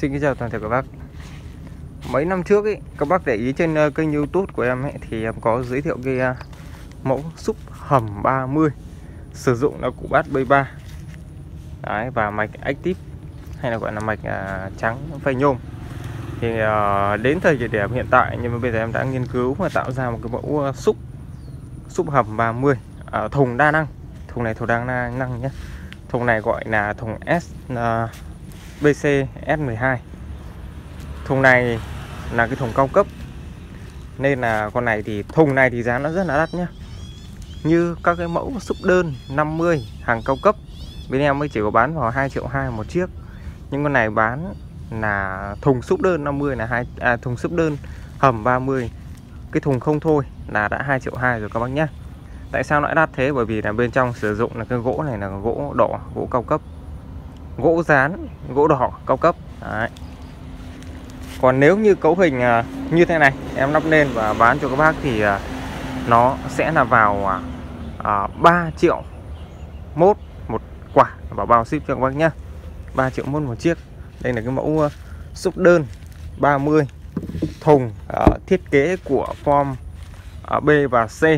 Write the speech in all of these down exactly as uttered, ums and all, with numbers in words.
Xin kính chào toàn thể các bác. Mấy năm trước ấy, các bác để ý trên uh, kênh YouTube của em ấy thì em có giới thiệu cái uh, mẫu súp hầm ba mươi sử dụng là củ bát B ba. Đấy, và mạch Active hay là gọi là mạch uh, trắng phây nhôm. Thì uh, đến thời điểm hiện tại, nhưng mà bây giờ em đã nghiên cứu và tạo ra một cái mẫu uh, súp súp hầm ba mươi uh, thùng đa năng. Thùng này thùng đa năng nhé. Thùng này gọi là thùng S uh, B C S mười hai. Thùng này là cái thùng cao cấp, nên là con này thì thùng này thì giá nó rất là đắt nhá. Như các cái mẫu súp đơn năm mươi hàng cao cấp bên em mới chỉ có bán vào hai triệu hai một chiếc. Nhưng con này bán là thùng súp đơn năm mươi là hai à, thùng súp đơn hầm ba mươi, cái thùng không thôi là đã hai triệu hai rồi các bác nhá. Tại sao lại đắt thế? Bởi vì là bên trong sử dụng là cái gỗ này là gỗ đỏ, gỗ cao cấp, gỗ dán, gỗ đỏ cao cấp. Đấy. Còn nếu như cấu hình uh, như thế này em lắp lên và bán cho các bác thì uh, nó sẽ là vào uh, ba triệu mốt một quả, bảo bao ship cho các bác nhá. ba triệu mốt một chiếc. Đây là cái mẫu uh, súp đơn ba mươi thùng uh, thiết kế của form uh, B và C.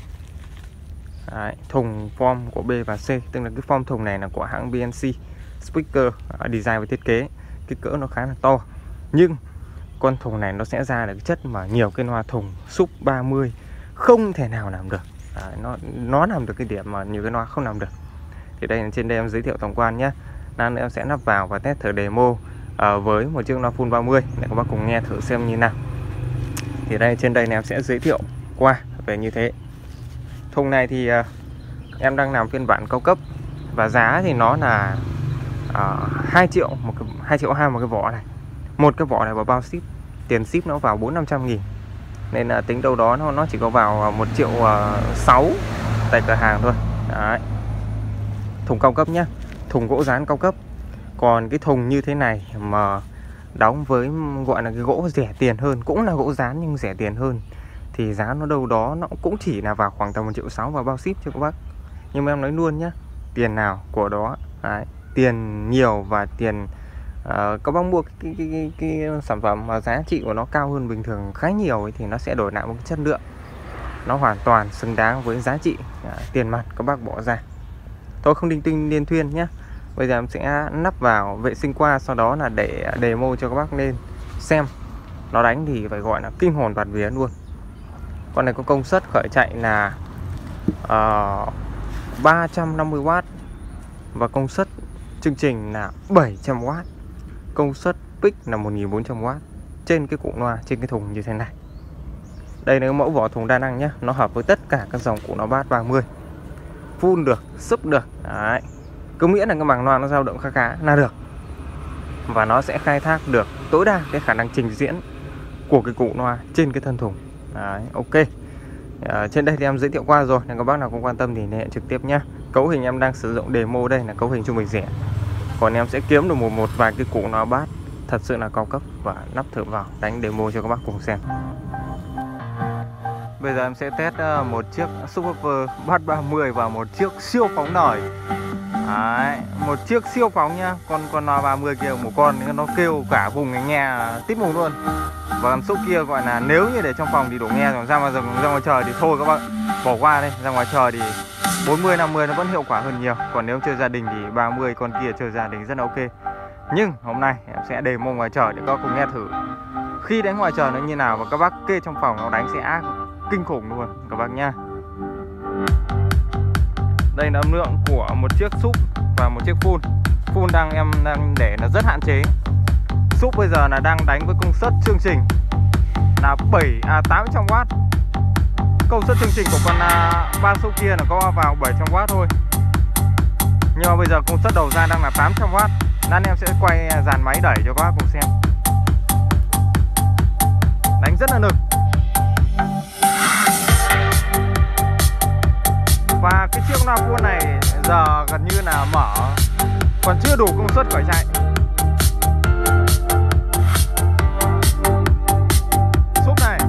Đấy, thùng form của B và C, tức là cái form thùng này là của hãng bê en xê Speaker, uh, design và thiết kế. Kích cỡ nó khá là to, nhưng con thùng này nó sẽ ra được cái chất mà nhiều cái loa thùng súp ba mươi không thể nào làm được. Đấy, nó nó làm được cái điểm mà nhiều cái loa không làm được. Thì đây là trên đây em giới thiệu tổng quan nhé. Nên em sẽ lắp vào và test thử demo uh, với một chiếc loa full ba mươi để các bác cùng nghe thử xem như nào. Thì đây trên đây em sẽ giới thiệu qua về như thế. Thùng này thì uh, em đang làm phiên bản cao cấp và giá thì nó là uh, hai triệu một cái, hai triệu hai một cái vỏ này. Một cái vỏ này vào bao ship, tiền ship nó vào bốn năm trăm nghìn, nên là tính đâu đó nó nó chỉ có vào một triệu sáu tại cửa hàng thôi. Đấy. Thùng cao cấp nhá, thùng gỗ dán cao cấp. Còn cái thùng như thế này mà đóng với gọi là cái gỗ rẻ tiền hơn, cũng là gỗ dán nhưng rẻ tiền hơn, thì giá nó đâu đó nó cũng chỉ là vào khoảng tầm một triệu sáu vào bao ship cho các bác. Nhưng mà em nói luôn nhá, tiền nào của đó. Đấy. Tiền nhiều và tiền uh, các bác mua cái, cái, cái, cái sản phẩm mà giá trị của nó cao hơn bình thường khá nhiều ấy, thì nó sẽ đổi lại một cái chất lượng nó hoàn toàn xứng đáng với giá trị uh, tiền mặt các bác bỏ ra. Tôi không đinh tinh liên thuyên nhé. Bây giờ em sẽ nắp vào, vệ sinh qua, sau đó là để demo cho các bác lên xem. Nó đánh thì phải gọi là kinh hồn bạt vía luôn. Con này có công suất khởi chạy là uh, ba trăm năm mươi oát và công suất chương trình là bảy trăm oát. Công suất pick là một nghìn bốn trăm oát trên cái cụ loa, trên cái thùng như thế này. Đây là cái mẫu vỏ thùng đa năng nhé. Nó hợp với tất cả các dòng cụ loa bass ba mươi. Full được, sub được. Đấy. Cứ miễn là cái màng loa nó dao động khá khá là được. Và nó sẽ khai thác được tối đa cái khả năng trình diễn của cái cụ loa trên cái thân thùng. Đấy, ok. À, trên đây thì em giới thiệu qua rồi, nên các bác nào cũng quan tâm thì liên hệ trực tiếp nhé. Cấu hình em đang sử dụng demo đây là cấu hình trung bình rẻ. Còn em sẽ kiếm được một một vài cái cụ loa bass thật sự là cao cấp và lắp thử vào đánh demo cho các bác cùng xem. Bây giờ em sẽ test uh, một chiếc subwoofer bass ba mươi và một chiếc siêu phóng nổi. Đấy, một chiếc siêu phóng nhá. Con con loa ba mươi kia một con nó kêu cả vùng nghe, nghe tít mùng luôn. Và con súp kia gọi là nếu như để trong phòng thì đủ nghe, rồi ra ngoài rừng, ra ngoài trời thì thôi các bạn bỏ qua đây. Ra ngoài trời thì bốn mươi năm mươi nó vẫn hiệu quả hơn nhiều. Còn nếu chơi gia đình thì ba mươi con kia chơi gia đình rất là ok. Nhưng hôm nay em sẽ demo ngoài trời để các bác cùng nghe thử khi đánh ngoài trời nó như nào, và các bác kê trong phòng nó đánh sẽ ác kinh khủng luôn các bác nha. Đây là âm lượng của một chiếc súp và một chiếc full. Full đang em đang để là rất hạn chế. Súp bây giờ là đang đánh với công suất chương trình là bảy à tám trăm oát. Công suất chương trình của con uh, ba súp kia là có vào bảy trăm oát thôi. Nhưng mà bây giờ công suất đầu ra đang là tám trăm oát. Nên em sẽ quay dàn máy đẩy cho các bác cùng xem. Đánh rất là nực. Và cái chiếc loa full này giờ gần như là mở, còn chưa đủ công suất khởi chạy. Súp này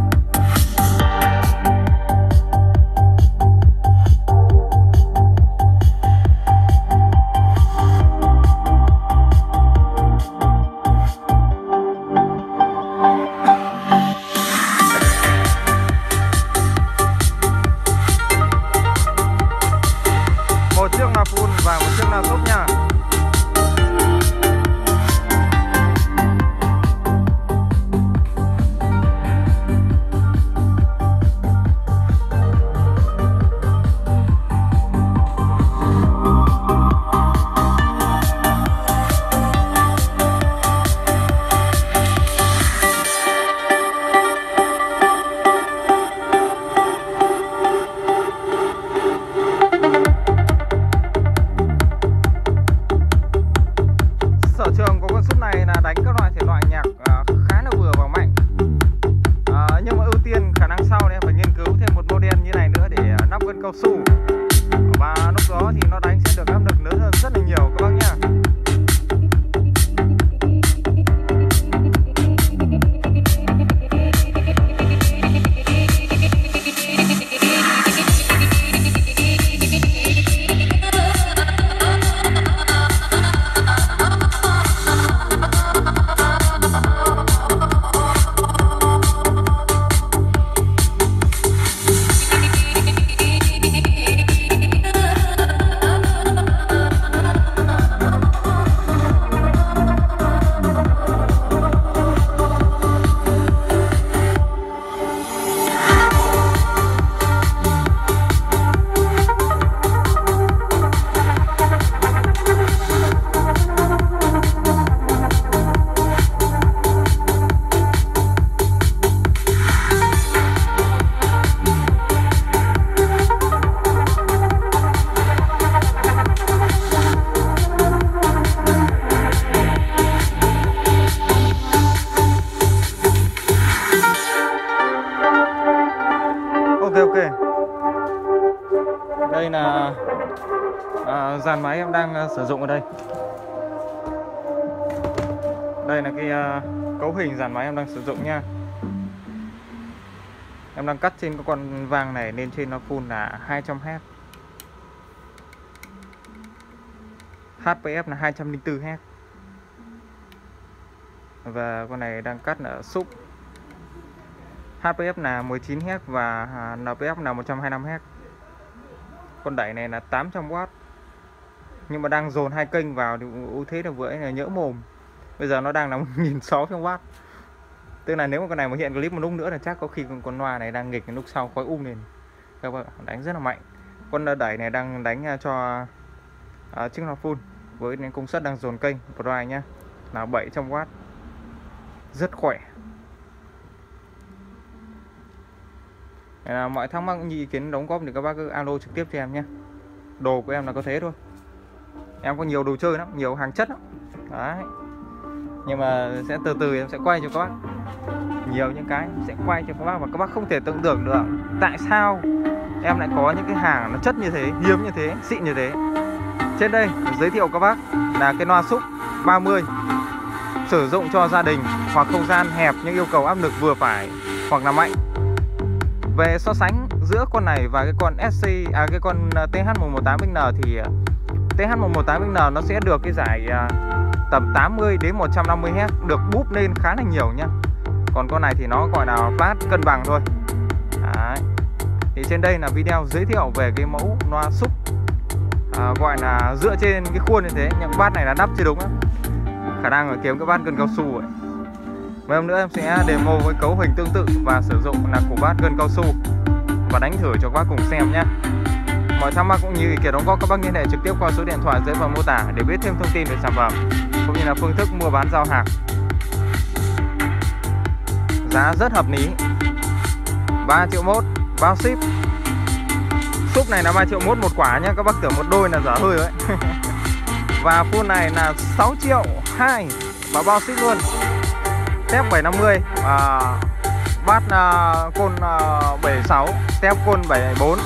cao su. Và lúc đó thì nó đánh sẽ được áp lực lớn hơn rất là nhiều các bác nhá. Ok, đây là à, dàn máy em đang uh, sử dụng ở đây. Đây là cái uh, cấu hình dàn máy em đang sử dụng nha. Em đang cắt trên cái con vàng này nên trên nó full là hai trăm héc, hát pê ép là hai trăm lẻ bốn héc. Và con này đang cắt ở sub, hát pê ép là mười chín héc và en pê ép là một trăm hai mươi lăm héc. Con đẩy này là tám trăm oát. Nhưng mà đang dồn hai kênh vào thì ưu thế là vừa ấy là nhỡ mồm. Bây giờ nó đang là một nghìn sáu trăm oát. Tức là nếu mà con này mà hiện clip một lúc nữa là chắc có khi con, con loa này đang nghịch lúc sau khói um lên. Các bạn đánh rất là mạnh. Con đẩy này đang đánh cho uh, chiếc loa full với công suất đang dồn kênh drive nhá, là bảy trăm oát. Rất khỏe. À, mọi thắc mắc như ý kiến đóng góp thì các bác cứ alo trực tiếp cho em nhé. Đồ của em là có thế thôi. Em có nhiều đồ chơi lắm, nhiều hàng chất lắm. Đấy. Nhưng mà sẽ từ từ em sẽ quay cho các bác nhiều những cái sẽ quay cho các bác, và các bác không thể tưởng tượng được tại sao em lại có những cái hàng nó chất như thế, hiếm như thế, xịn như thế. Trên đây giới thiệu các bác là cái loa sub ba mươi, sử dụng cho gia đình hoặc không gian hẹp nhưng yêu cầu áp lực vừa phải hoặc là mạnh. Về so sánh giữa con này và cái con ét xê à cái con tê hát một một tám ích en thì tê hát một một tám ích en nó sẽ được cái giải tầm tám mươi đến một trăm năm mươi héc, được búp lên khá là nhiều nhá. Còn con này thì nó gọi là flat cân bằng thôi. Đấy. Thì trên đây là video giới thiệu về cái mẫu loa sub à, gọi là dựa trên cái khuôn như thế, nhưng bát này là đắp chưa đúng lắm. Khả năng là kiếm cái bát cân cao su ấy. Mấy hôm nữa em sẽ demo với cấu hình tương tự và sử dụng là củ bát gân cao su và đánh thử cho các bác cùng xem nhé. Mọi thắc mắc cũng như ý kiến đóng góp các bác liên hệ trực tiếp qua số điện thoại dưới phần mô tả để biết thêm thông tin về sản phẩm cũng như là phương thức mua bán giao hàng. Giá rất hợp lý, ba triệu mốt bao ship. Sub này là ba triệu mốt một quả nhé, các bác tưởng một đôi là dở hơi đấy. Và full này là sáu triệu hai và bao ship luôn. Step bảy năm mươi, à, bát uh, côn uh, bảy sáu, step côn bảy bốn.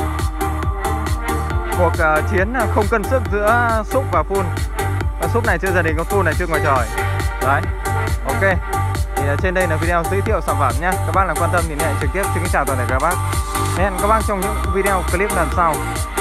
Cuộc uh, chiến không cân sức giữa sub và full. Và sub này chưa gia đình, có full này chưa ngoài trời. Đấy, ok. Thì uh, trên đây là video giới thiệu sản phẩm nhé. Các bác nào quan tâm thì liên hệ trực tiếp. Xin kính chào toàn thể các bác. Hẹn các bác trong những video clip lần sau.